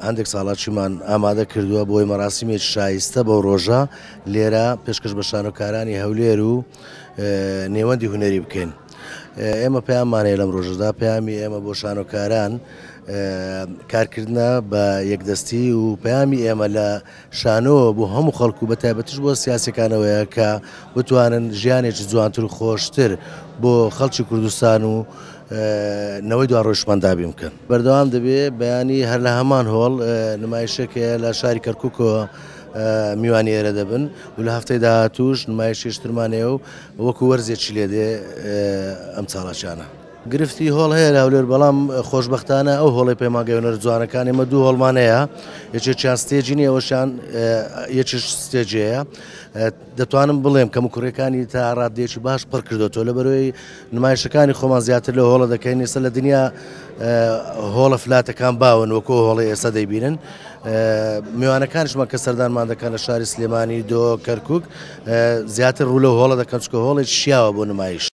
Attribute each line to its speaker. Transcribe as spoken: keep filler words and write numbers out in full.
Speaker 1: هەندێک ساڵاتچیمان ئامادە کردووە بۆی مەراسیمێکی شایستە بەو ڕۆژە لێرە پێشکەش بە شانۆکارانی هەولێر و نێوەندی هونەری بکەین. ئێمە پەیامانەیە لەم ڕۆژەدا، پەیامی ئێمە بۆ شانۆکاران کارکردنە بە یەکدەستی و پەیامی ئێمە لە شانۆوە بۆ هەموو خەڵکو بە تایبەتیش بۆ سیاسەکانەوەیە کە بتوانن ژیانێکی جوانتر و خۆشتر بۆ خەڵکی کوردستان و نەوەی دوان ڕۆژمان دابین بکەن. بەردەوام دەبێت بەیانی هەر لە هەمان هۆڵ نمایشێکەیە لە شاری کەرکووکەوە میوانی ئێرە دەبن و لە هەفتەی داهاتووش نمایشێشترمانەیە و وەکو وەرزێکی لێدێ ئەم چاڵەشانە. گرفتی هۆڵ هەیە لە هەولێر، بەڵام خۆشبەختانە ئەو هۆڵی پەیمانگەیەنەر جوانەکان ئێمە دوو هۆڵمانەیە، یەکێکیان ستێجی نیە، ئەوەشیان یەکیش ستێجەیە. دەتوانم بڵێم کەم و کوڕەکانی تا ڕادێکی باش پڕ کردوەوە لەبەرەوەی نمایشەکانی خۆمان زیاتر لە هۆڵە دەکەین. ئێستا لە دنیا هۆڵە فلاتەکان باون وەکو هۆڵی ئێستا دەیبینن. میوانەکانیشمان کە سەردانمان دەکەن لە شاری سلێمانی، دۆ، کەرکووک زیاتر ڕوو لەو هۆڵە دەکەن چکە هۆڵێک شیاوە بۆ نمایش.